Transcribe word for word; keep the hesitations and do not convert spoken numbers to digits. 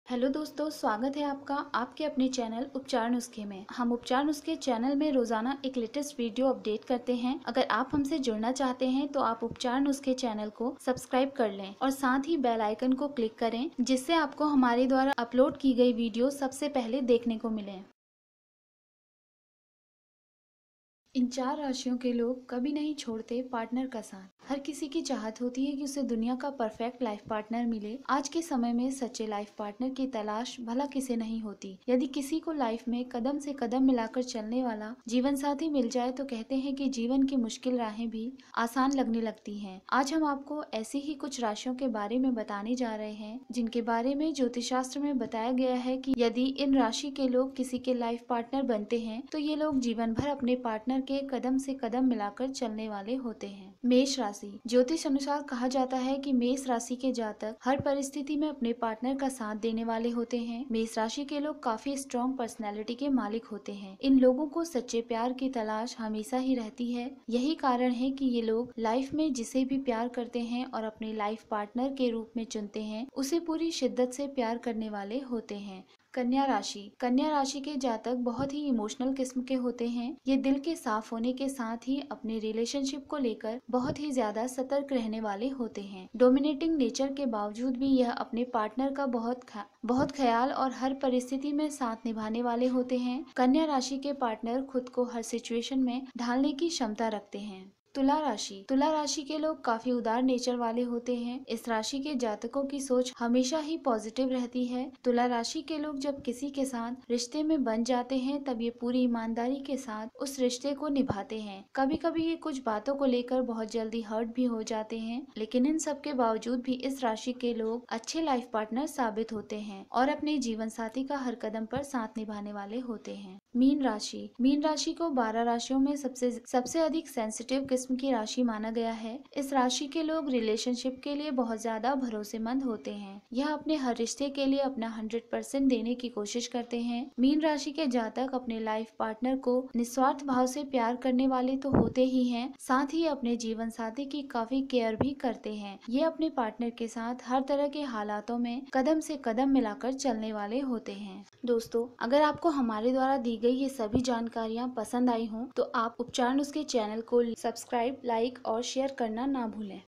Hello दोस्तों, स्वागत है आपका आपके अपने चैनल उपचार नुस्खे में। हम उपचार नुस्खे चैनल में रोजाना एक लेटेस्ट वीडियो अपडेट करते हैं। अगर आप हमसे जुड़ना चाहते हैं तो आप उपचार नुस्खे चैनल को सब्सक्राइब कर लें और साथ ही बेल आइकन को क्लिक करें, जिससे आपको हमारे द्वारा अपलोड की गई वीडियो सबसे पहले देखने को मिले। इन चार राशियों के लोग कभी नहीं छोड़ते पार्टनर का साथ। हर किसी की चाहत होती है कि उसे दुनिया का परफेक्ट लाइफ पार्टनर मिले। आज के समय में सच्चे लाइफ पार्टनर की तलाश भला किसे नहीं होती। यदि किसी को लाइफ में कदम से कदम मिलाकर चलने वाला जीवन साथी मिल जाए तो कहते हैं कि जीवन की मुश्किल राहें भी आसान लगने लगती हैं। आज हम आपको ऐसी ही कुछ राशियों के बारे में बताने जा रहे हैं जिनके बारे में ज्योतिष शास्त्र में बताया गया है कि यदि इन राशि के लोग किसी के लाइफ पार्टनर बनते हैं तो ये लोग जीवन भर अपने पार्टनर के कदम से कदम मिलाकर चलने वाले होते हैं। मेष राशि। ज्योतिष अनुसार कहा जाता है कि मेष राशि के जातक हर परिस्थिति में अपने पार्टनर का साथ देने वाले होते हैं। मेष राशि के लोग काफी स्ट्रॉन्ग पर्सनैलिटी के मालिक होते हैं। इन लोगों को सच्चे प्यार की तलाश हमेशा ही रहती है। यही कारण है कि ये लोग लाइफ में जिसे भी प्यार करते हैं और अपने लाइफ पार्टनर के रूप में चुनते हैं, उसे पूरी शिद्दत से प्यार करने वाले होते हैं। कन्या राशि। कन्या राशि के जातक बहुत ही इमोशनल किस्म के होते हैं। ये दिल के साफ होने के साथ ही अपने रिलेशनशिप को लेकर बहुत ही ज्यादा सतर्क रहने वाले होते हैं। डोमिनेटिंग नेचर के बावजूद भी यह अपने पार्टनर का बहुत बहुत ख्याल और हर परिस्थिति में साथ निभाने वाले होते हैं। कन्या राशि के पार्टनर खुद को हर सिचुएशन में ढालने की क्षमता रखते हैं। तुला राशि। तुला राशि के लोग काफी उदार नेचर वाले होते हैं। इस राशि के जातकों की सोच हमेशा ही पॉजिटिव रहती है। तुला राशि के लोग जब किसी के साथ रिश्ते में बन जाते हैं तब ये पूरी ईमानदारी के साथ उस रिश्ते को निभाते हैं। कभी कभी ये कुछ बातों को लेकर बहुत जल्दी हर्ट भी हो जाते हैं, लेकिन इन सब के बावजूद भी इस राशि के लोग अच्छे लाइफ पार्टनर साबित होते हैं और अपने जीवन साथी का हर कदम पर साथ निभाने वाले होते हैं। मीन राशि। मीन राशि को बारह राशियों में सबसे सबसे अधिक सेंसिटिव किस्म की राशि माना गया है। इस राशि के लोग रिलेशनशिप के लिए बहुत ज्यादा भरोसेमंद होते हैं। यह अपने हर रिश्ते के लिए अपना हंड्रेड परसेंट देने की कोशिश करते हैं। मीन राशि के जातक अपने लाइफ पार्टनर को निस्वार्थ भाव से प्यार करने वाले तो होते ही हैं, साथ ही अपने जीवन साथी की काफी केयर भी करते हैं। ये अपने पार्टनर के साथ हर तरह के हालातों में कदम से कदम मिलाकर चलने वाले होते हैं। दोस्तों, अगर आपको हमारे द्वारा दी गई ये सभी जानकारियाँ पसंद आई हों तो आप उपचार नुस्खे चैनल को सब्सक्राइब, लाइक और शेयर करना ना भूलें।